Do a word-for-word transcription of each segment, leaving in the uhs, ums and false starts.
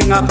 ngaapa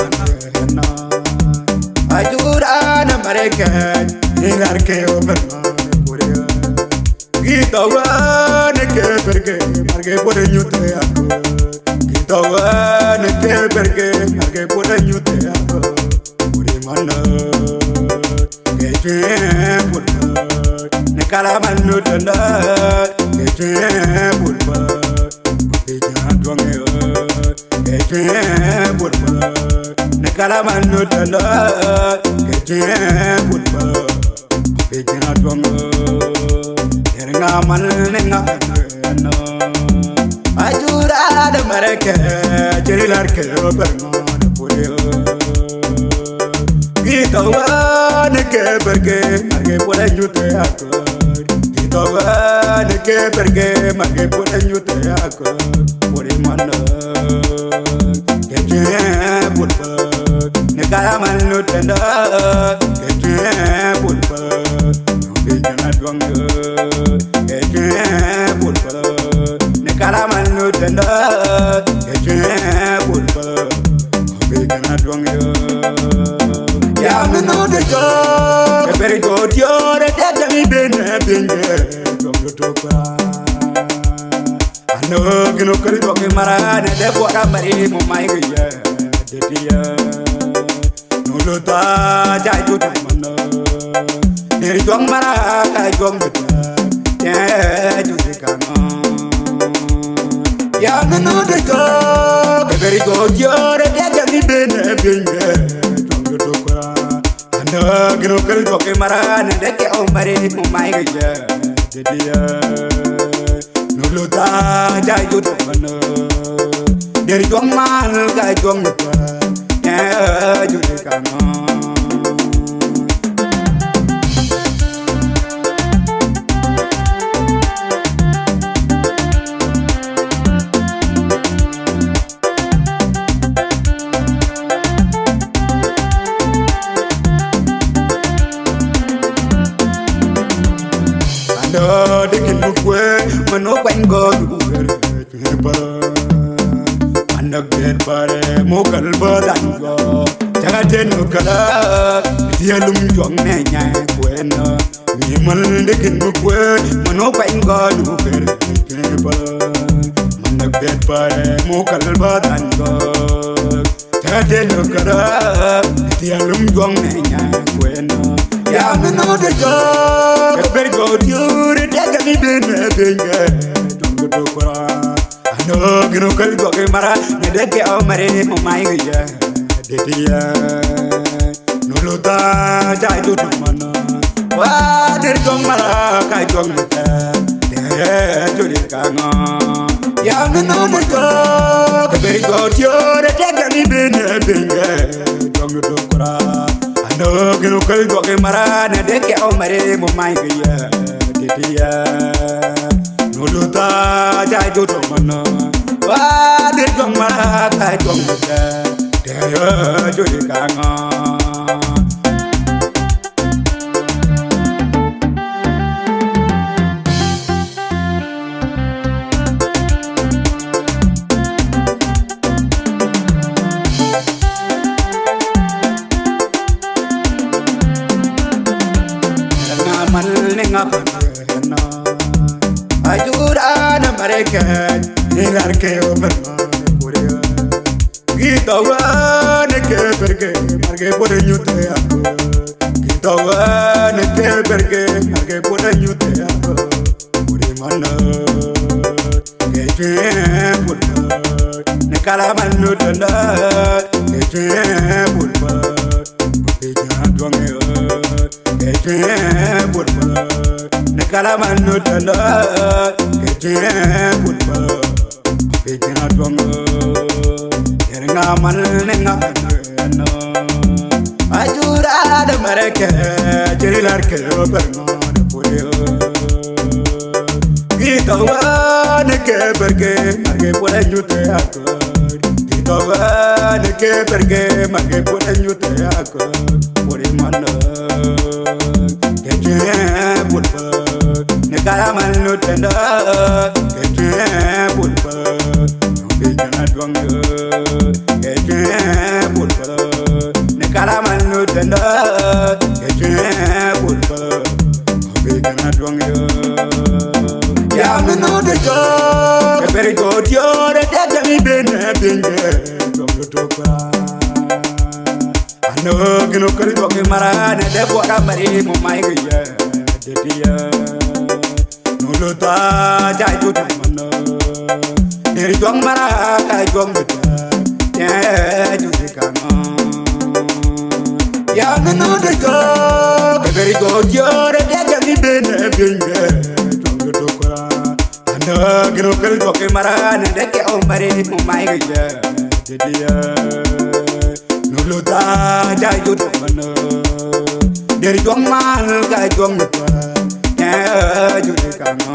ajura na mareke ingar ke oberma puria gitawa ne ke perke marge pore nyute ako gitawa ne ke perke marge pore nyute ako puri mana ke che purba ne kala manu tanda ke che purba ke jadwange ke che purba ne kala manu tanda ke che purba ke jadwange eringa mal ne ngapana ajura da mareke jerilar ke oberma puri gitawa ne ke perke marge pore nyute ako gitawa ne ke perke marge pore nyute ako puri mana ke che purba ne kala manu tanda ke che purba ke jana dwange ke che purba ne kala manu tanda ke che purba ke jana dwange ya me no de go ke very good yo de de mi bene binge go to pa ano gino kali do ke marane de bora mari mo mai ge de dia no lo ta jai tu ta mano ne jong mara ka jong de ya ju de ka no ya me no de go ke very good yo de de mi bene binge gino kali do ke marane de ke o mari mo mai ge de dia no lo ta jai ju de mano der jong mal ka jong de ya ju de ka no dikin bukwe mano kwengo duwer ba anak den bare mo kalba dango jaga den kala dia lum jong ne nya kwena ni mal dikin bukwe mano kwengo duwer ba anak den bare mo kalba dango jaga den kala dia lum jong ne nya kwena ya me no de go very good you de mi bene binge dongo to kwa ano gino kali do ke mara ne de ke o mare mo mai ge de dia no lo ta jai tu mano wa de dong mara kai dong ta de tu de ka no ya me no de go very good you de mi bene binge dongo to kwa ano gino kali do ke mara ne de ke o mare mo mai ge de dia no lo ta jai do to mana wa de jong ma ta jong ta de yo jo de ka nga mal ne ngapa ajura na mareke ingar ke oberma puria gitawa ne ke perke marge pore nyute ako gitawa ne ke perke marge pore nyute ako puri mana ke che purba ne kala manu tanda ke che purba ke jadwange ke che purba ne kala manu tanda ke che purba ke jadwange eringa mal ne ngapana ajura da mareke jerilar ke oberma puri gitawa ne ke perke marge pore nyute ako gitawa ne ke perke marge pore nyute ako puri mana ke che purba ne kala manu tanda ke che purba ke jana dwang yo Eche pulpala Ne kalaman no tenda Eche pulpala Obe kana dwang yo Ya me no de jo Eberi go dio de de mi bene benge Dwang yo tokwa Ano gino kari dwang mara Ne de bora mari mo mai gaya De dia No ta jai tu mano Neri dwang mara kai dwang beta Ya ju de kama Ya me no de jo Eberi go dio de de mi bene benge Dwang yo tokwa Ano gino kari dwang mara Ne de ke o mari mo mai gaya De dia No ta jai tu mano Neri dwang mal kai dwang beta Ya ju de kama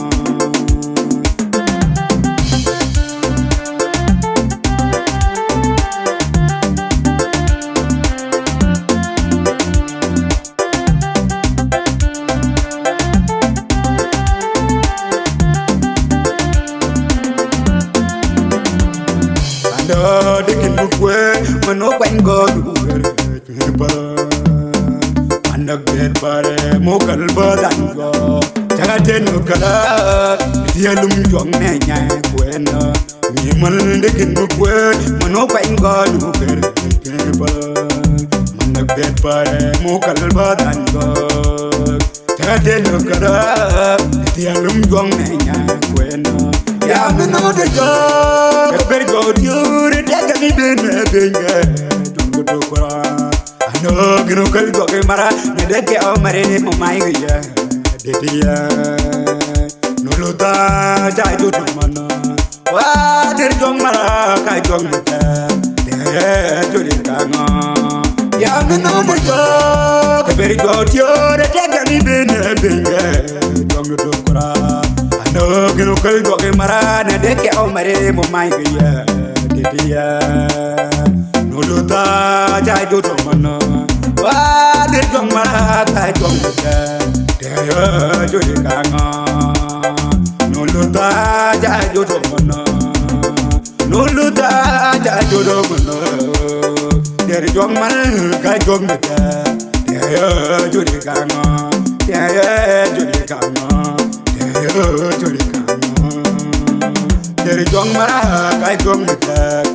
Ando dikin bukwe mano kwang go duwer ba Anak der bare mo kalba dan go jaga den kala dia lum jong ne nya kwena ni mal dikin bukwe mano kwang go duwer ba Anak der bare mo kalba dan go jaga den kala dia lum jong ne nya kwena Ya me no de jo Eberi go dio de de mi bene benge Tungo tokora Ano gino kali go ke mara Ne de ke o mare mo mai gaya De dia No lo ta jai do mana Wa de jong mara kai jong de De jo de kanga Ya me no de jo Eberi go dio de de mi bene benge Tungo tokora No gino kali go ke mara ne de ke o mare mo mai gaya de dia no lo ta jai do to mana wa de jong mara ta jong de de jo de kanga no lo ta jai do to mana no lo ta jai do to mana de jong mara ka jong de de jo de kanga de jo de kanga Dari jong mara kai jong de